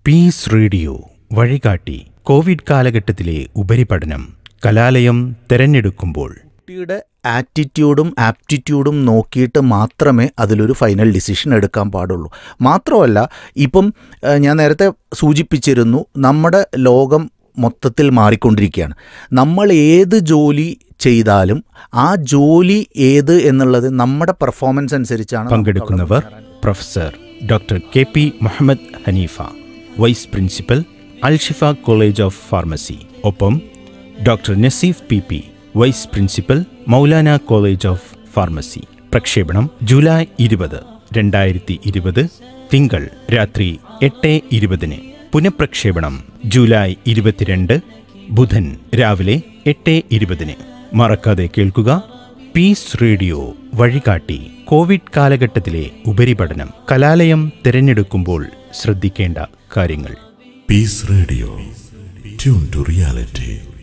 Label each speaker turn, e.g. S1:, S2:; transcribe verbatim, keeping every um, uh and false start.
S1: Piece radio വഴികാട്ടി. Covid കാലഘട്ടത്തിലെ ഉപരിപഠനം കലാലയം തിരഞ്ഞെടുക്കുമ്പോൾ
S2: കുട്ടിയുടെ ആറ്റിറ്റ്യൂഡും ആപ്റ്റിറ്റ്യൂഡും നോക്കിയിട്ട് മാത്രമേ അതിലൊരു ഫൈനൽ ഡിസിഷൻ എടുക്കാൻ പാടുള്ളൂ. മാത്രമല്ല, ഇപ്പം ഞാൻ നേരത്തെ സൂചിപ്പിച്ചിരുന്നു, നമ്മുടെ ലോകം മൊത്തത്തിൽ മാറിക്കൊണ്ടിരിക്കുകയാണ്. നമ്മൾ ഏത് ജോലി ചെയ്താലും ആ ജോലി ഏത് എന്നുള്ളത് നമ്മുടെ പെർഫോമൻസ് അനുസരിച്ചാണ്.
S1: പങ്കെടുക്കുന്നവർ professor doctor K P Muhammad Haneefa, vice principal, Alshifa college of pharmacy. ഒപ്പം doctor Naseef P P, vice principal, Maulana college of pharmacy. പ്രക്ഷേപണം ജൂലൈ ഇരുപത് രണ്ടായിരത്തി ഇരുപത് തിങ്കൾ രാത്രി എട്ട് ഇരുപതിന്. പുനഃപ്രക്ഷേപണം ജൂലൈ ഇരുപത്തിരണ്ട് ബുധൻ രാവിലെ എട്ട് ഇരുപതിന്. മറക്കാതെ കേൾക്കുക പീസ് റേഡിയോ വഴികാട്ടി. കോവിഡ് കാലഘട്ടത്തിലെ ഉപരിപഠനം കലാലയം തിരഞ്ഞെടുക്കുമ്പോൾ ശ്രദ്ധിക്കേണ്ട കാര്യങ്ങൾ.
S3: Peace radio, tune to reality.